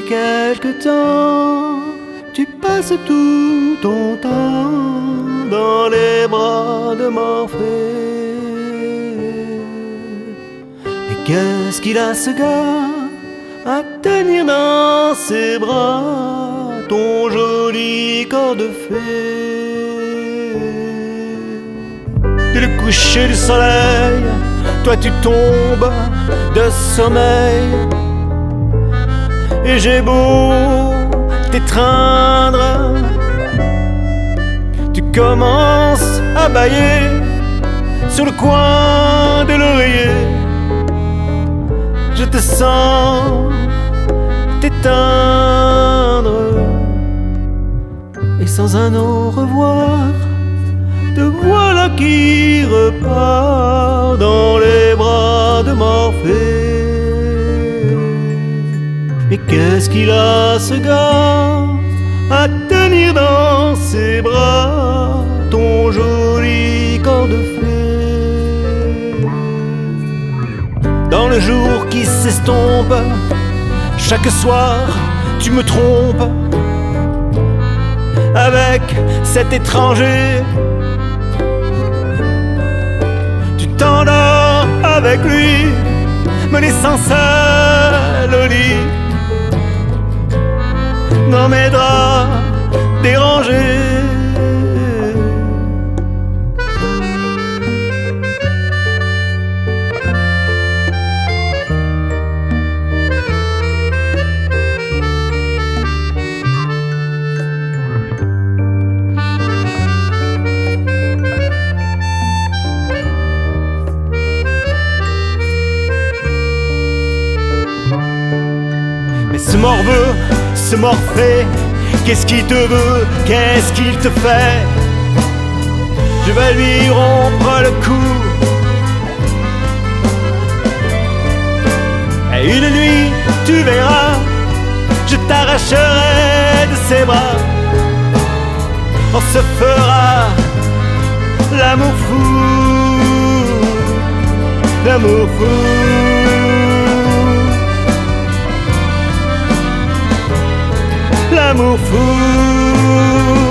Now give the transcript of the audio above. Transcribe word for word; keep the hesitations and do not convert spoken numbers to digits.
Depuis quelque temps, tu passes tout ton temps dans les bras de Morphée. Et qu'est-ce qu'il a ce gars à tenir dans ses bras ton joli corps de fée? Dès le coucher du soleil, toi tu tombes de sommeil, et j'ai beau t'étreindre, tu commences à bâiller sur le coin de l'oreiller. Je te sens t'éteindre, et sans un au revoir, te voilà qui repart dans les bras de Morphée. Mais qu'est-ce qu'il a ce gars à tenir dans ses bras ton joli corps de fée? Dans le jour qui s'estompe, chaque soir tu me trompes avec cet étranger. Tu t'endors avec lui, me laissant seul au lit, dans mes draps dérangés. Mais ce morveux, ce Morphée, qu'est-ce qu'il te veut, qu'est-ce qu'il te fait? Je vais lui rompre le cou, et une nuit, tu verras, je t'arracherai de ses bras. On se fera l'amour fou, l'amour fou. L'amour fou.